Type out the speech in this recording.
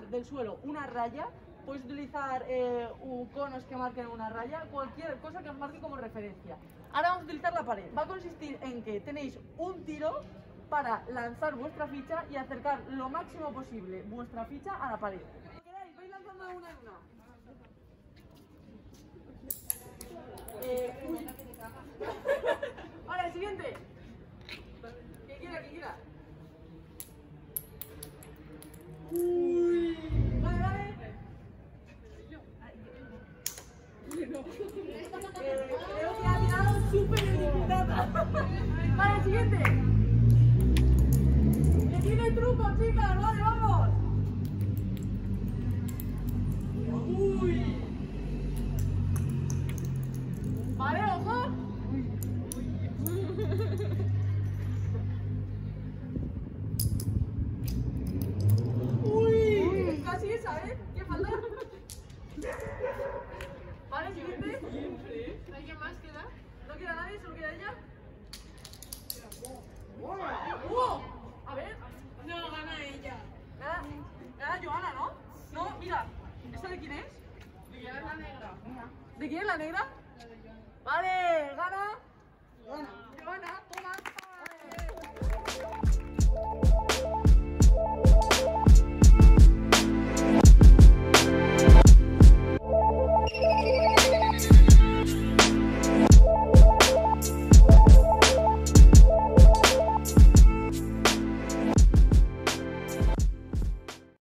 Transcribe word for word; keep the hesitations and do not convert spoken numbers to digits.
del suelo una raya. Podéis utilizar eh, un, conos que marquen una raya, cualquier cosa que os marque como referencia. Ahora vamos a utilizar la pared. Va a consistir en que tenéis un tiro para lanzar vuestra ficha y acercar lo máximo posible vuestra ficha a la pared. Como queráis, vais lanzando de una en una. Eh, uy. Ahora, el siguiente. Que quiera, que quiera. Uy. Vale, vale. Eh, creo que ha tirado súper eliminada. Vale, el siguiente. Que tiene truco, chicas. Vale, vamos. Uy. Vale, ojo. Uy. Casi, ¿sabes? ¿Qué falta? Vale, siguiente. ¿Alguien más queda? ¿No queda nadie? ¿Solo queda ella? ¡Uh! A ver. No, gana ella. Gana, gana Joana, ¿no? No, mira. ¿Esta de quién es? Y ya es la negra. ¿De quién es la negra? La de Joana. Vale, gana. Gana. Joana.